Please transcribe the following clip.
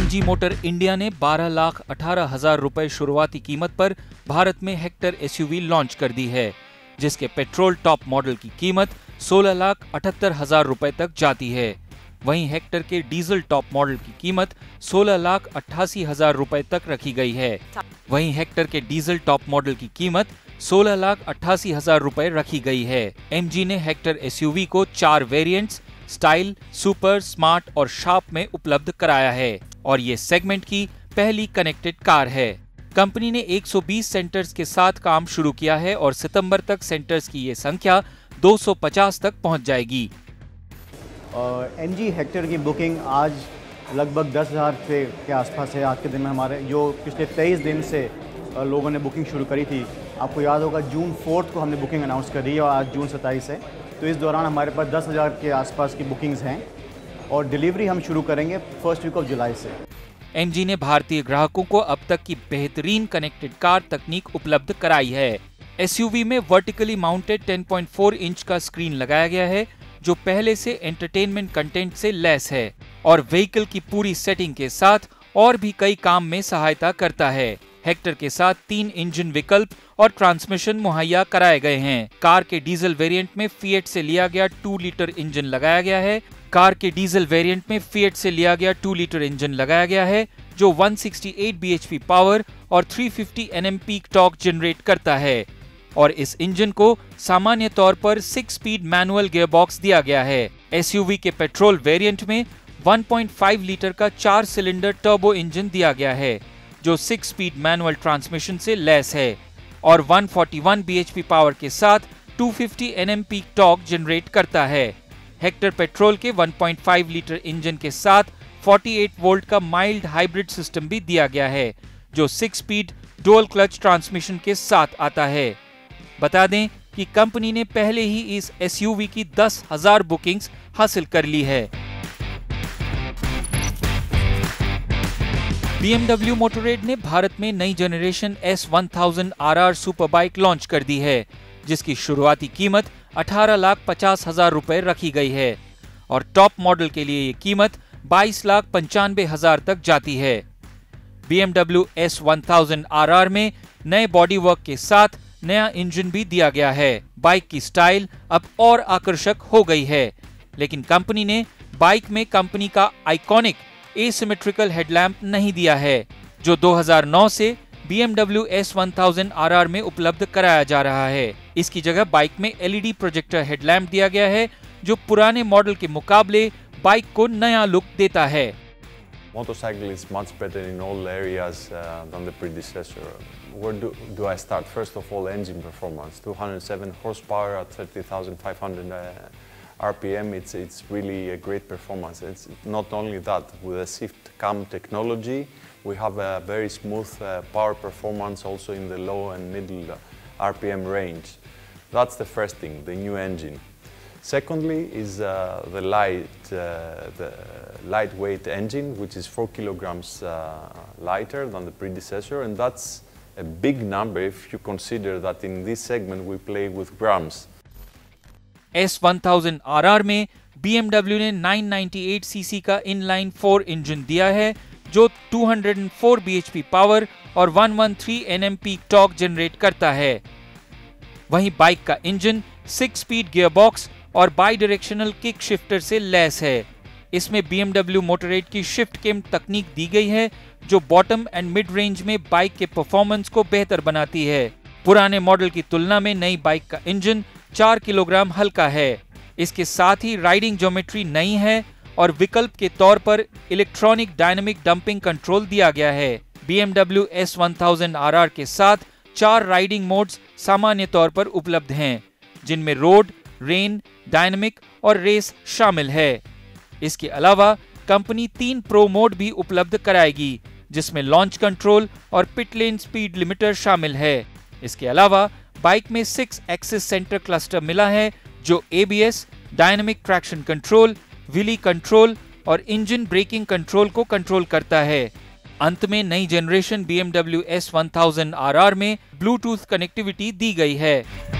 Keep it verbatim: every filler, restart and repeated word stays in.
MG motor India ने बारह लाख अठारह हजार रुपए शुरुआती कीमत पर भारत में हेक्टर एसयूवी लॉन्च कर दी है, जिसके पेट्रोल टॉप मॉडल की कीमत सोलह लाख अठहत्तर हजार रुपए तक जाती है। वहीं हेक्टर के डीजल टॉप मॉडल की कीमत सोलह लाख अट्ठासी हजार रुपए तक रखी गई है। वहीं हेक्टर के डीजल टॉप मॉडल की कीमत सोलह लाख अट्ठासी हजार रुपए रखी गई है। एमजी ने हेक्टर एसयूवी को चार वेरिएंट्स स्टाइल, सुपर, स्मार्ट और शार्प में उपलब्ध कराया है और ये सेगमेंट की पहली कनेक्टेड कार है। कंपनी ने एक सौ बीस सेंटर्स के साथ काम शुरू किया है और सितंबर तक सेंटर्स की ये संख्या दो सौ पचास तक पहुंच जाएगी। एमजी हेक्टर की बुकिंग आज लगभग दस हज़ार से के आसपास है। आज के दिन में हमारे जो पिछले तेईस दिन से लोगों ने बुकिंग शुरू करी थी, आपको याद होगा जून फोर्थ को हमने बुकिंग अनाउंस कर दी है और आज जून सत्ताईस है, तो इस दौरान हमारे पास दस हज़ार के आसपास की बुकिंग्स हैं और डिलीवरी हम शुरू करेंगे फर्स्ट वीक ऑफ जुलाई से। एमजी ने भारतीय ग्राहकों को अब तक की बेहतरीन कनेक्टेड कार तकनीक उपलब्ध कराई है। एसयूवी में vertically mounted ten point four inch का स्क्रीन लगाया गया है, जो पहले से एंटरटेनमेंट कंटेंट से लैस है और व्हीकल की पूरी सेटिंग के साथ और भी कई काम में सहायता करता है। हेक्टर के साथ तीन इंजन विकल्प और ट्रांसमिशन मुहैया कराए गए हैं। कार के डीजल वेरिएंट में फिएट से लिया गया टू लीटर इंजन लगाया गया है। कार के डीजल वेरिएंट में फिएट से लिया गया टू लीटर इंजन लगाया गया है, जो एक सौ अड़सठ बीएचपी पावर और तीन सौ पचास एनएम पीक टॉर्क जनरेट करता है और इस इंजन को सामान्य तौर पर सिक्स स्पीड मैनुअल गियरबॉक्स दिया गया है। एसयूवी के पेट्रोल वेरिएंट में एक पॉइंट पाँच लीटर का चार सिलेंडर टर्बो इंजन दिया गया है, जो सिक्स स्पीड मैनुअल ट्रांसमिशन से लैस है और एक सौ इकतालीस बीएचपी पावर के साथ दो सौ पचास एनएम पीक टॉर्क जनरेट करता है। हेक्टर पेट्रोल के एक पॉइंट पाँच लीटर इंजन के साथ अड़तालीस वोल्ट का माइल्ड हाइब्रिड सिस्टम भी दिया गया है, जो six speed dual clutch transmission के साथ आता है। बता दें कि कंपनी ने पहले ही इस एसयूवी की दस हज़ार बुकिंग्स हासिल कर ली है। बी एम डब्ल्यू मोटोरेड ने भारत में नई generation S one thousand R R super bike launch कर दी है, जिसकी शुरुआती कीमत अठारह लाख पचास हजार रुपए रखी गई है और टॉप मॉडल के लिए ये कीमत बाईस लाख पंचानवे हजार तक जाती है। B M W S one thousand R R में नए बॉडी वर्क के साथ नया इंजन भी दिया गया है। बाइक की स्टाइल अब और आकर्षक हो गई है, लेकिन कंपनी ने बाइक में कंपनी का आइकॉनिक एसिमेट्रिकल हेडलैम्प नहीं दिया है, जो दो हज़ार नौ से B M W S one thousand R R में उपलब्ध कराया जा रहा है। इसकी जगह बाइक में एलईडी प्रोजेक्टर हेडलैम्प दिया गया है, जो पुराने मॉडल के मुकाबले बाइक को नया लुक देता है। Motorcycle is much better in all areas uh, than the predecessor. Where do, do I start? First of all, engine performance. two hundred seven horsepower at thirty thousand five hundred uh, R P M. It's, it's really a great performance. It's not only that, with the shift cam technology, we have a very smooth uh, power performance also in the low and middle R P M range. That's the first thing, the new engine. Secondly is uh, the light, uh, the lightweight engine, which is four kilograms uh, lighter than the predecessor, and that's a big number if you consider that in this segment we play with grams. S one thousand R R में B M W ने नौ सौ अट्ठानवे CC का inline four engine दिया है, जो दो सौ चार बीएचपी पावर और एक सौ तेरह एनएम पीक टॉर्क जनरेट करता है। वहीं बाइक का इंजन सिक्स स्पीड गियरबॉक्स और बाई डायरेक्शनल किक शिफ्टर से लैस है। इसमें बी एम डब्ल्यू मोटोरेड की शिफ्ट किम तकनीक दी गई है, जो बॉटम एंड मिड रेंज में बाइक के परफॉर्मेंस को बेहतर बनाती है। पुराने मॉडल की तुलना में नई बाइक का इंजन चार किलोग्राम हल्का है। इसके साथ ही राइडिंग ज्योमेट्री नई है और विकल्प के तौर पर इलेक्ट्रॉनिक डायनामिक डंपिंग कंट्रोल दिया गया है। B M W S one thousand R R के साथ चार राइडिंग मोड्स सामान्य तौर पर उपलब्ध हैं, जिनमें रोड, रेन, डायनामिक और रेस शामिल है। इसके अलावा कंपनी तीन प्रो मोड भी उपलब्ध कराएगी, जिसमें लॉन्च कंट्रोल और पिट लेन स्पीड लिमिटर शामिल है। इसके अलावा बाइक में सिक्स एक्सिस सेंटर क्लस्टर मिला है, जो A B S, dynamic traction control, wheelie control और इंजन ब्रेकिंग कंट्रोल को कंट्रोल करता है। अंत में नई generation B M W S one thousand R R में ब्लूटूथ कनेक्टिविटी दी गई है।